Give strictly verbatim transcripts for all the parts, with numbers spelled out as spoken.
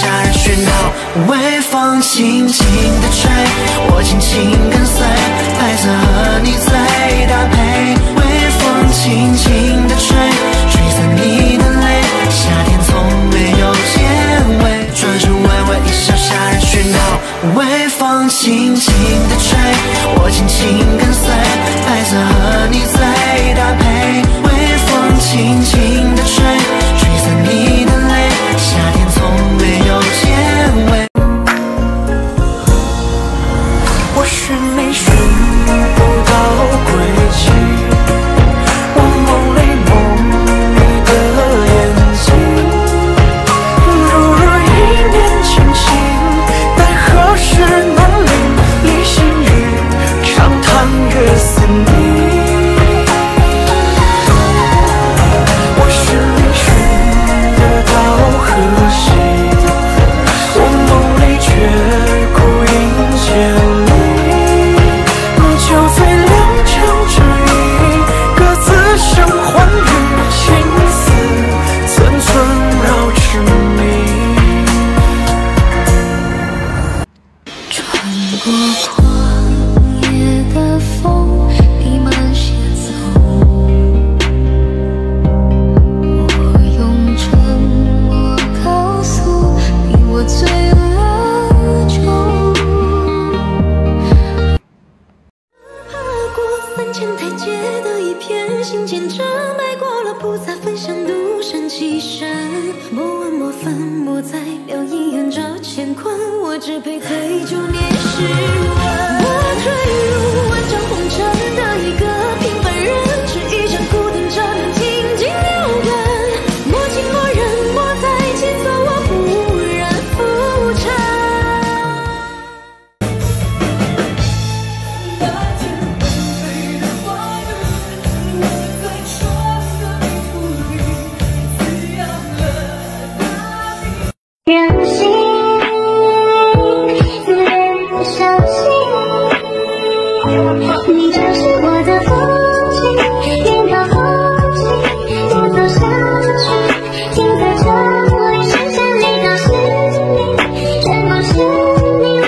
杀人讯号，微风轻轻地吹，我轻轻跟随，白色和你最搭配。微风轻轻地吹，吹散你的泪，夏天从没有结尾，转身微微一笑，杀人讯号，微风轻轻地吹，我轻轻跟随，白色和你最搭配。微风轻轻地吹，吹散你的泪，夏天从没有结尾。 我寻你寻不到归期，我梦里梦你的眼睛，如若一念倾心，奈何时难临，离心语，长叹月思你。我寻你寻得到何夕，我梦里却孤影见你。酒醉两情之意，各自生欢愉，情丝寸寸绕痴迷。 穿过旷野的风，弥漫节奏，我用沉默告诉你我醉了酒。三千台阶的一片，行见证迈过了菩萨分享独善其身。莫问莫分莫再聊一眼这乾坤，我只配醉酒年时问。我坠入万丈红尘的一个平凡人，只一盏孤灯照亮静静流根。莫近莫忍莫再牵索，我不染浮尘。任性，自恋不小心，你就是我的风景，远到风景，不走下去，停在这里，剩下你到心里，全部是你。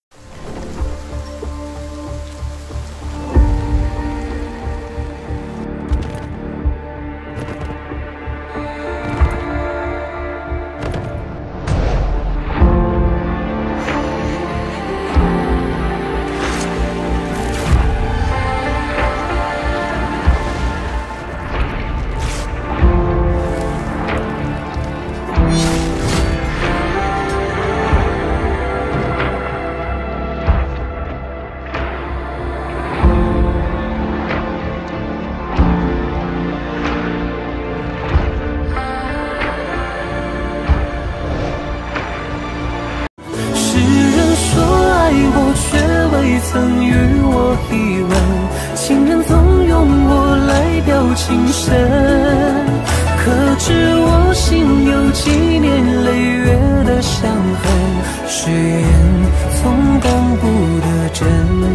未曾与我一吻，情人总用我来表情深，可知我心有几年累月的伤痕，誓言从公布的真。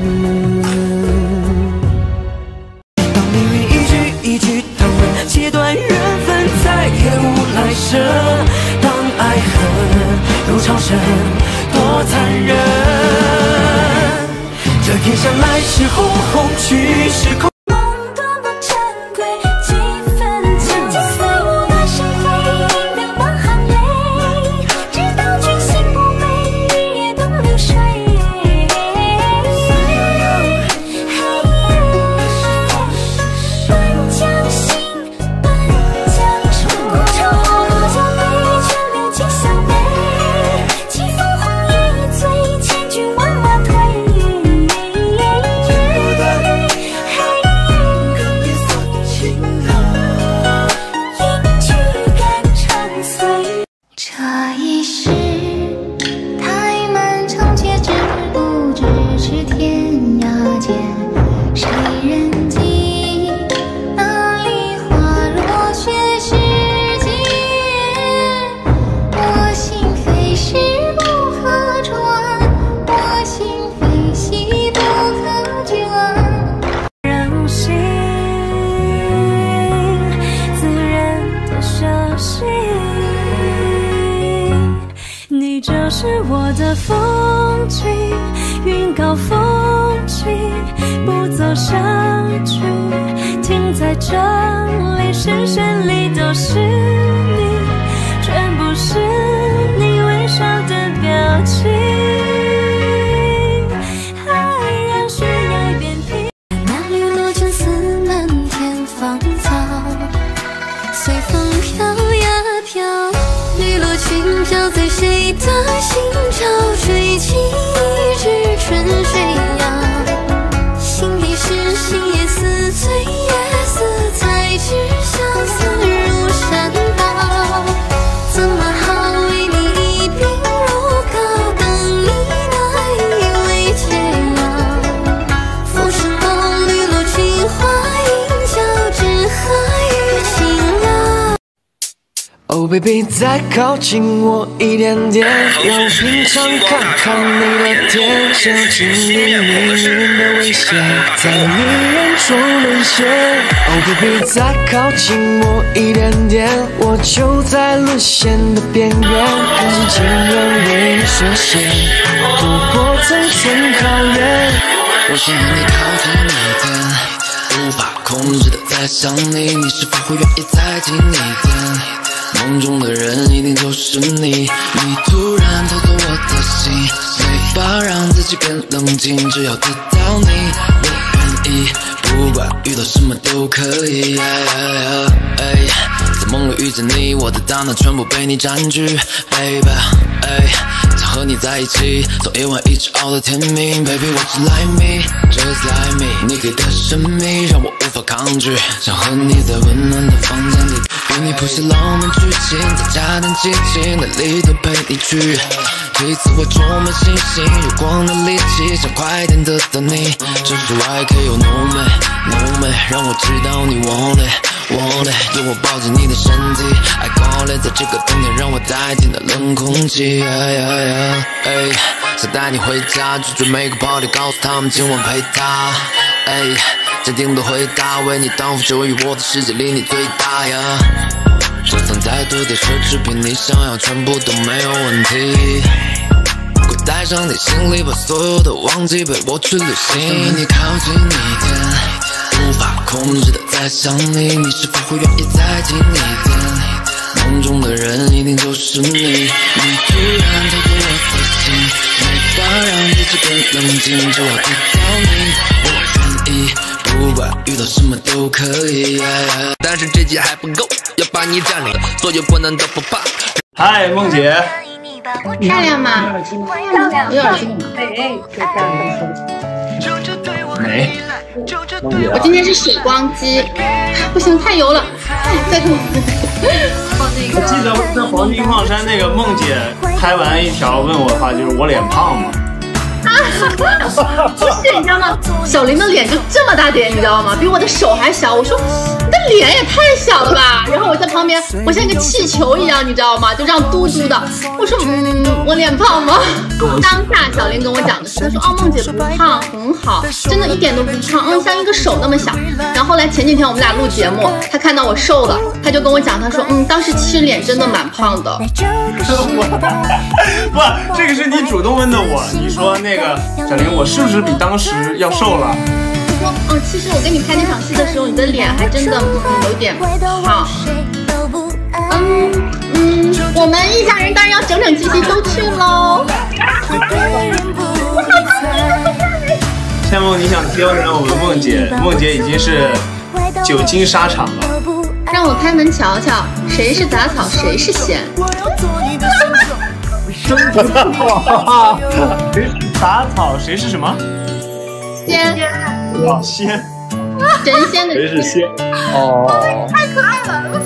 当命运一句一句弹问，切断缘分再也无来生，当爱恨如长生多残忍，这天向来是红红，去是空。 你就是我的风景，云高风轻，不走下去，停在这里，视线里都是你，全部是你微笑的表情。爱让悬崖变平，那绿萝千丝满天芳草，随风飘呀飘，绿萝轻飘在谁的心潮，吹起一支春水摇，心底是心也似醉也似，才知相思如山倒，怎么好为你一鬓如膏，等你那一位解药，浮生梦绿萝情花映交织何与情了。 Oh baby， 再靠近我一点点，让我品尝看看你的甜，想经历命运的危险，在你眼中沦陷。Oh baby， 再靠近我一点点，我就在沦陷的边缘，看尽情人为你所限，度过层层考验。我想和你靠近一点，无法控制的在想你，你是否会愿意再近一点？梦中的人一定就是你，你突然偷走我的心，没法让自己变冷静，只要得到你，我愿意，不管遇到什么都可以。在梦里遇见你，我的大脑全部被你占据 ，baby， 想和你在一起，从夜晚一直熬到天明 ，baby， what's like me，just like me， 你给的神秘让我无法抗拒，想和你在温暖的房间里。为你谱写浪漫剧情，再加点激情，哪里都陪你去。这次我充满信心，有光的力气，想快点得到你。这是 Y K 有浓美，浓美，让我知道你 want it， want it， 有我抱紧你的身体 ，I call it， 在这个冬天让我代替那冷空气。哎，想带你回家，拒绝每个 party， 告诉他们今晚陪他。哎。坚定的回答，为你当副就于我的世界里你最大呀。收藏再多的奢侈品，你想要全部都没有问题。会带上你行李，把所有的忘记，陪我去旅行。和你靠近一点，无法控制的在想你，你是否会愿意再近一点？梦中的人一定就是你，你突然偷走我的心，没法让自己更冷静，只要得到你，我愿意。不管遇到什么都可以，但是这集还不够，要把你占领，所有困难都不怕。 嗨，梦姐， 漂亮吗？漂亮，有耳机吗？ 没。梦姐、啊， 我今天是水光肌，不行，太油了，再给我放那个。 我记得在黄金矿山那个梦姐拍完一条问我的话，就是我脸胖吗？ 不是，你知道吗？小林的脸就这么大点，你知道吗？比我的手还小。我说你的脸也太小了吧。然后我在旁边，我像一个气球一样，你知道吗？就这样嘟嘟的。我说嗯，我脸胖吗？当下小林跟我讲的是，他说哦，梦姐不胖，很好，真的一点都不胖，嗯，像一个手那么小。然后后来前几天我们俩录节目，他看到我瘦了，他就跟我讲，他说嗯，当时其实脸真的蛮胖的。 不，这个是你主动问的我，你说那个小林，我是不是比当时要瘦了？ 我说嗯，其实我跟你拍那场戏的时候，你的脸还真的嗯有点胖。嗯嗯，我们一家人当然要整整齐齐都去喽。 夏梦，你想挑战我们梦姐？梦姐已经是久经沙场了。 让我开门瞧瞧，谁是杂草，谁是仙。 真不错，谁是杂草，谁是什么？ 仙。 哦，仙。 神仙的。 谁是仙？哦。 太可爱了。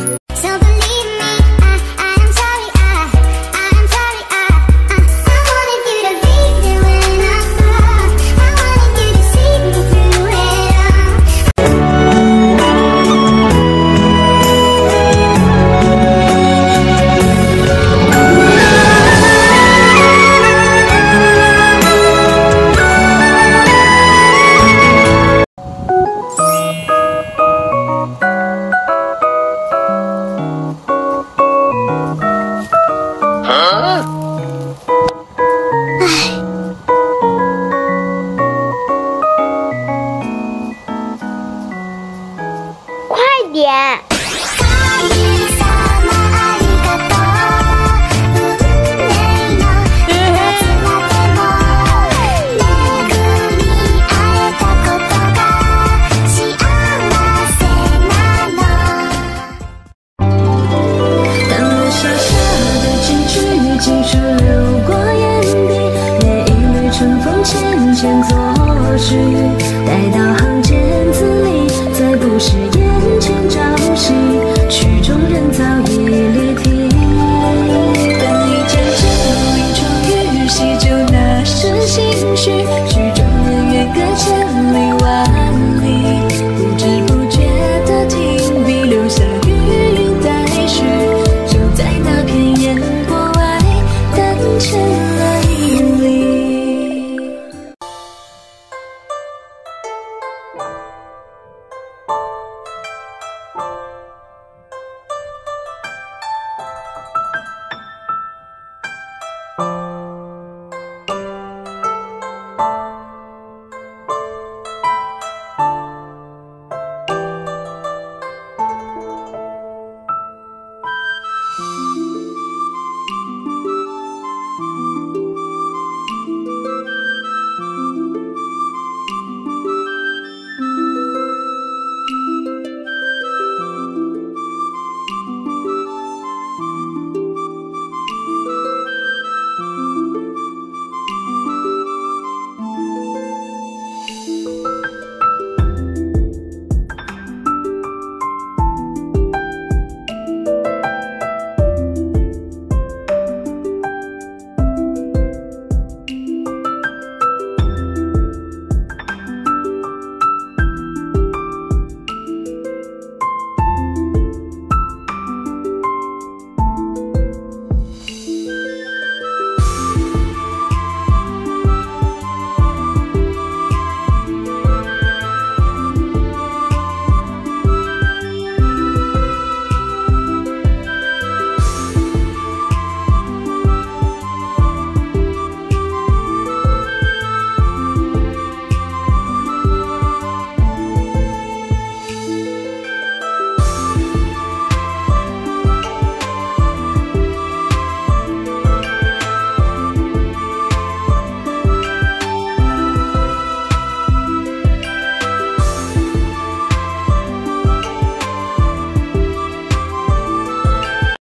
去，带